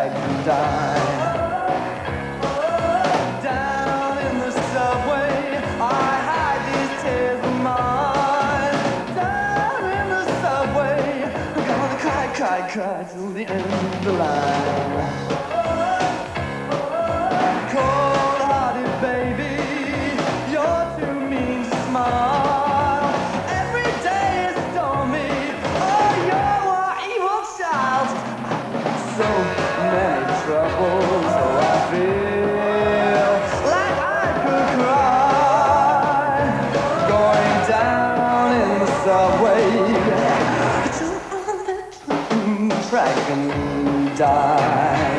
drag and die. Down in the subway, I hide these tears of mine. Down in the subway, I'm gonna cry, cry, cry till the end of the line. Cold-hearted baby, you're too mean to smile. Every day is stormy. Oh, you're an evil child. So many troubles, so I feel like I could cry. Going down in the subway, till the track and die.